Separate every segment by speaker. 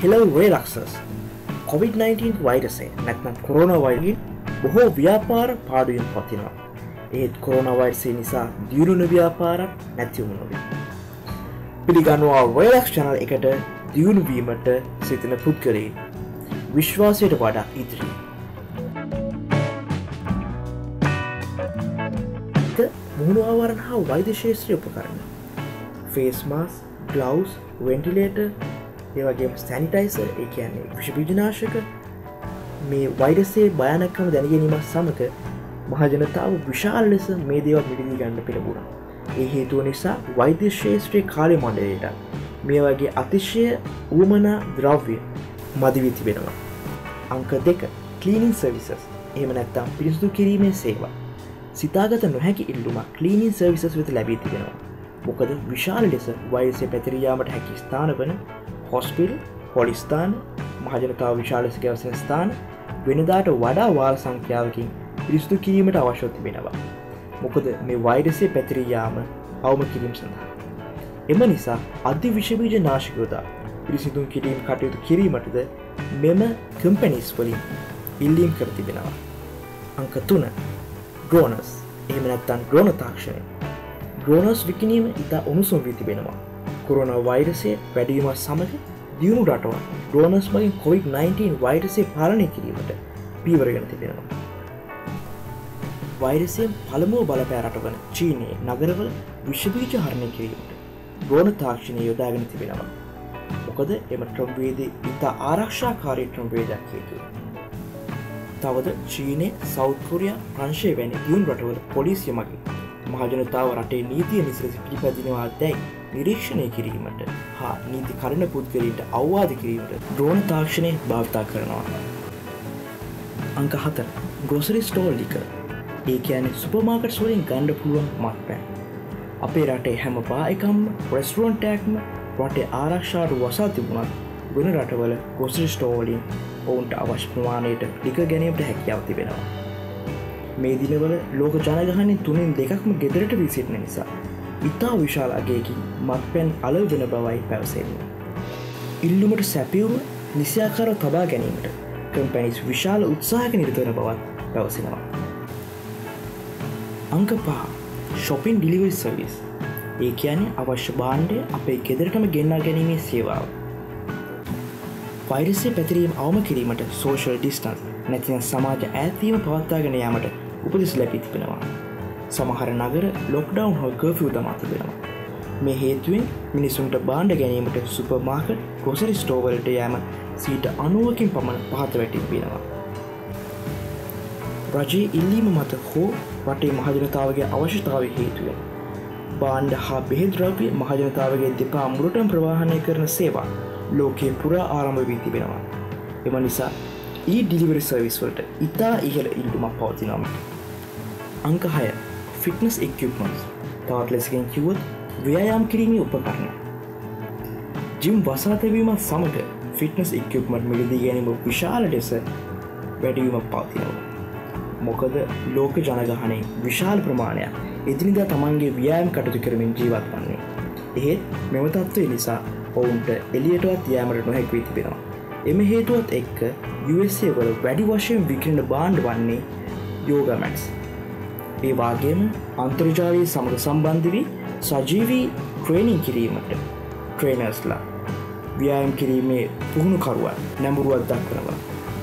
Speaker 1: Hello Relaxers. COVID-19 වෛරසය නැත්නම් corona වෛරසය බොහෝ ව්‍යාපාර පාඩුවෙන් පතිනවා. ඒත් කොරෝනා වෛරසය නිසා දියුණු ව්‍යාපාරක් නැති වුණා. පිළිගන්නවා Relax channel එකට දියුණු වීමට සිටින පුද්ගලයන් විශ්වාසයට වඩා ඉදිරි. මුහුණු ආවරණ හා වෛද්‍ය ශාස්ත්‍රීය උපකරණ, face mask, gloves, ventilator, ඒ වගේම sanitizer, ඒ කියන්නේ විෂ බීජනාශක මේ වෛරසයේ භයානකම දැන ගැනීමත් සමග මහ ජනතාව විශාල ලෙස මේ දේවල් මිදවී ගන්න පෙළඹුණා. ඒ හේතුව නිසා වෛද්‍ය ශාස්ත්‍රීය කාර්ය මණ්ඩලයට මේ වගේ අතිශය උවමනා ද්‍රව්‍ය මදි වී තිබෙනවා. අංක 2 cleaning services. එහෙම නැත්නම් පිරිසිදු කිරීමේ සේවා. සිතාගත නොහැකි ඉල්ලුමක් cleaning services වෙත ලැබී තිබෙනවා. මොකද විශාල ලෙස වෛරසය පැතිර යාමට හැකි ස්ථාන වන හොස්පිටල්, පොලිස් ස්ථාන, මහ ජනතාව විශාල ලෙස ගැවසෙන ස්ථාන වෙනදාට වඩා වාර සංඛ්‍යාවකින් පිරිසිදු කිරීමට අවශ්‍ය තිබෙනවා. මොකද මේ වෛරසය පැතිර යාම අවම කිරීම සඳහා. එම නිසා අධි විෂ බීජ නාශක යොදා පිරිසිදු කිරීම කටයුතු කිරීමටද මෙම කම්පැනිස් වලින් ඉල්ලීම් කර තිබෙනවා. අංක 3 ඩ්‍රෝනර්ස්. එහෙම නැත්නම් ඩ්‍රෝන තාක්ෂණය. ඩ්‍රෝනර්ස් විකිණීම ඉතා උණුසුම් වී තිබෙනවා. කොරෝනා වෛරසය වැඩි වීමත් සමග දියුණු රටවල් ඩ්‍රෝනර්ස් මගින් COVID-19 වෛරසය පාලනය කිරීමට පියවරගෙන තිබෙනවා. වෛරසයෙන් පළමුව බලපෑ රට වන චීනයේ නගරවල විෂ බීජ හරණය කිරීමට ඩ්‍රෝන තාක්ෂණය යොදාගෙන තිබෙනවා. මොකද එම ක්‍රමවේදය ඉතා ආරක්ෂාකාරී ක්‍රමවේදයක් හේතුව. තවද චීනය, සවුත් කොරියා, ප්‍රංශය වැනි දියුණු රටවල පොලිසිය මගින් මහ ජනතාව රටේ නීතිය නිසලෙස පිළිපදිනවා දැයි නිරීක්ෂණය කිරීමට හා නීති කඩන පුද්ගලයන්ට අවවාද කිරීමට ඩ්‍රෝන තාක්ෂණය භාවිතා කරනවා. අංක 4 grocery store liquor. ඒ කියන්නේ සුපර් මාකට්ස් වලින් ගන්න පුළුවන් මත්පැන්. අපේ රටේ හැම බාර් එකක්ම, රෙස්ටුරන්ට් එකක්ම රටේ ආරක්ෂාවට වසා තිබුණත් වෙන රටවල grocery store වලින් ඔවුන්ට අවශ්‍ය ප්‍රමාණයට ලිකර් ගැනීමට හැකියාව තිබෙනවා. මේ දිනවල ලෝක ජනගහනයෙන් 3/2ක්ම ගෙදරට වී සිටින නිසා ඉතා විශාල අගයකින් මත්පැන් අලෙවි වෙන බවයි පැවසෙන්නේ. ඉල්ලුමට සැපයුම නිසියාකාරව තබා ගැනීමට කම්පැනිස් විශාල උත්සාහයක නිරත වන බවත් පැවසෙනවා. අංක 5 shopping delivery service. ඒ කියන්නේ අවශ්‍ය භාණ්ඩය අපේ ගෙදරටම ගෙන්වා ගැනීමේ සේවාව. වෛරසය පැතිරීම අවම කිරීමට social distance නැතිනම් සමාජ ඈත්වීම පවත්වාගෙන යාමට උපදෙස් ලැබී තිබෙනවා. සමහර නගර ලොක්ඩවුන් හෝ කර්ෆියු දමා තිබෙනවා. මේ හේතුවෙන් මිනිසුන්ට භාණ්ඩ ගැනීමට සුපර් මාකට්, ග්‍රොසරි ස්ටෝර් වලට යෑම 90%කින් පමණ පහත වැටී තිබෙනවා. රජයේ ඉල්ලීම මත හෝ රටේ මහ ජනතාවගේ අවශ්‍යතාවය හේතුවෙන් භාණ්ඩ හා බෙහෙත් ද්‍රව්‍ය මහ ජනතාවගේ දෙපා මුරටම ප්‍රවාහනය කරන සේවා ලෝකයේ පුරා ආරම්භ වී තිබෙනවා. එම නිසා e-delivery service වලට ඉතා ඉහළ ඉල්ලුමක් පවතිනවා. අංක 6 fitness equipments. තවත් ලෙසකින් කිව්වොත් ව්‍යායාම කිරීමේ උපකරණ. ජිම් වසා තැබීමත් සමග ෆිට්නස් ඉක්විප්මන්ට් මිලදී ගැනීම විශාල ලෙස වැඩිවීමක් පවතිනවා. මොකද ලෝක ජනගහනයේ විශාල ප්‍රමාණයක් එදිනෙදා තමන්ගේ ව්‍යායාම කටයුතු කරමින් ජීවත් වන්නේ. එහෙත් මෙම තත්ත්වය නිසා ඔවුන්ට එළියටවත් යාමට නොහැකි වී තිබෙනවා. එම හේතුවත් එක්ක USA වල වැඩි වශයෙන් විකිණෙන භාණ්ඩ වන්නේ යෝගා මැට්ස්. ඒ වගේම අන්තර්ජාලය සමග සම්බන්ධ වී සජීවී ට්‍රේනින් කිරීමට ට්‍රේනර්ස්ලා ව්‍යායාම කිරීමේ පුහුණුකරුවන් නැඹුරුවක් දක්වනවා.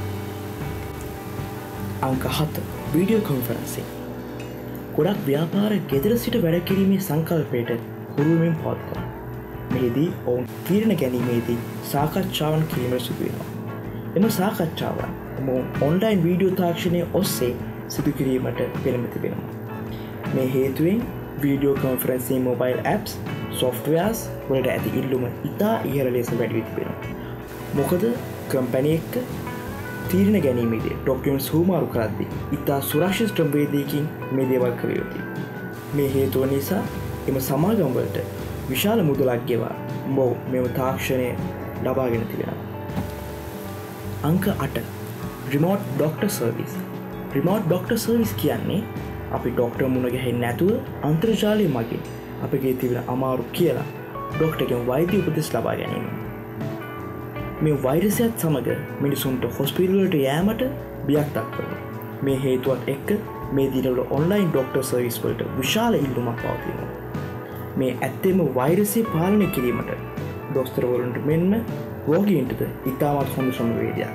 Speaker 1: අංක 7 වීඩියෝ කොන්ෆරන්සිං. ගොඩක් ව්‍යාපාර ගෙදර සිට වැඩ කිරීමේ සංකල්පයට හුරුවමින් පවත්වනවා. මෙහිදී ඔවුන් තීරණ ගැනීමේදී සාකච්ඡාවන් කිරීමට සිදු වෙනවා. එම සාකච්ඡාවන් ඔන්ලයින් වීඩියෝ තාක්ෂණය ඔස්සේ සිදු කිරීමට පෙළඹ තිබෙනවා. මේ හේතුවෙන් video conferencing mobile apps, softwares වලට ඇති ඉල්ලුම ඉතා ඉහළ ලෙස වැඩි වී තිබෙනවා. මොකද කම්පැනි එක්ක තීරණ ගැනීමේදී ඩොකියුමන්ට්ස් හුවමාරු කරද්දී ඉතා සුරක්ෂිත ක්‍රමවේදයකින් මේ දේවල් කළ යුතුයි. මේ හේතුව නිසා එම සමාගම් වලට විශාල මුදලක් ගෙවා මෙම තාක්ෂණය ලබාගෙන තිබෙනවා. අංක 8 remote doctor service. remote doctor service කියන්නේ අපි ඩොක්ටර් මුණ ගැහෙන්නේ නැතුව අන්තර්ජාලය මගින් අපගේ තිබෙන අමාරු කියලා ඩොක්ටර්ගෙන් වෛද්‍ය උපදෙස් ලබා ගැනීම. මේ වෛරසයත් සමග මිනිසුන්ට හොස්පිටල්වලට යෑමට බියක් දක්වනවා. මේ හේතුවත් එක්ක මේ දිනවල ඔන්ලයින් ඩොක්ටර් සර්විස් වලට විශාල ඉල්ලුමක් පවතිනවා. මේ ඇත්තෙම වෛරසය පාලනය කිරීමට දොස්තරවරුන්ට මෙන්ම රෝගීන්ටද ඉතාමත් හොඳ ක්‍රමවේදයක්.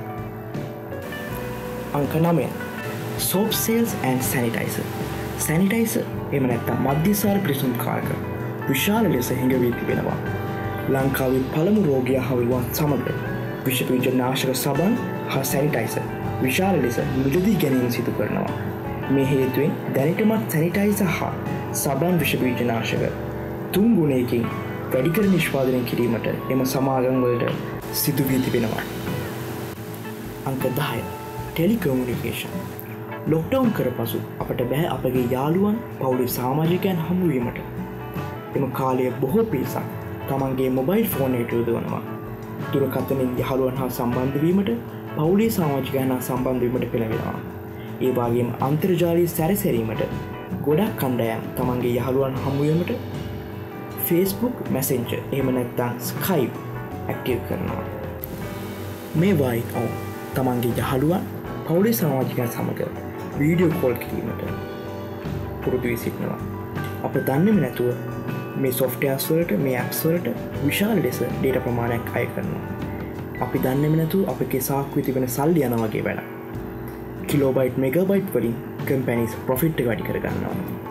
Speaker 1: අංක 9. soap sales and sanitizer. sanitizer එහෙම නැත්නම් මධ්‍යසාර පිරිසුම් කාරක විශාල ලෙස හිඟවී තිබෙනවා. ලංකාවේ පළමු රෝගියා හවුලුවත් සමග විෂබීජනාශක සබන් හා සැනිටයිසර් විශාල ලෙස මිලදී ගැනීම සිදු කරනවා. මේ හේතුවෙන් දැනටමත් සැනිටයිසර් හා සබන් විෂබීජනාශක 3 ගුණයකින් වැඩිකර නිෂ්පාදනය කිරීමට එම සමාගම් වලට සිදු වී තිබෙනවා. අංක 10. ටෙලිකමියුනිකේෂන්. ලොක්ඩවුන් කර පසු අපට බෑ අපගේ යාළුවන් පවුලේ සමාජිකයන් හමුවීමට. එම කාලය බොහෝ පිරිසක් තමන්ගේ මොබයිල් ෆෝනයට යොදවනවා. දුරකථනින් යහළුවන් හා සම්බන්ධ වීමට පවුලේ සමාජිකයන් හා සම්බන්ධ වීමට පෙළඹෙනවා. ඒ වගේම අන්තර්ජාලීය සැරසැරීමට ගොඩක් කණ්ඩායම් තමන්ගේ යහළුවන් හමුවීමට Facebook Messenger එහෙම නැත්නම් Skype ඇක්ටිව් කරනවා. මේ වයින් ඔව් තමන්ගේ යහළුවන් පවුලේ සමාජිකයන් සමග වීඩියෝ කෝල් කිරීමට පුරුදු වී සිටිනවා. අප දන්නේම නැතුව මේ softwares වලට මේ apps වලට විශාල ලෙස data ප්‍රමාණයක් අය කරනවා. අපි දන්නේම නැතුව අපේ සාක්කුවේ තිබෙන සල්ලි යන වගේ වැඩක්. කිලෝබයිට් මෙගාබයිට් වලින් කම්පැනිස් ප්‍රොෆිට් එක වැඩි කර ගන්නවා.